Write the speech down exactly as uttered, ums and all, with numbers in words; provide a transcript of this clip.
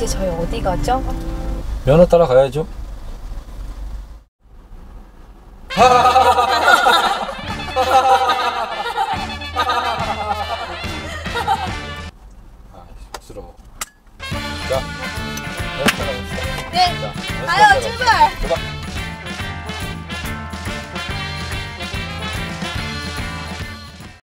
이제 저희 어디 가죠? 면허 따라 가야죠. 아, 쑥스러워. 자, 면허 따라 갑시다. 네, 자, 가요, 출발! 출발!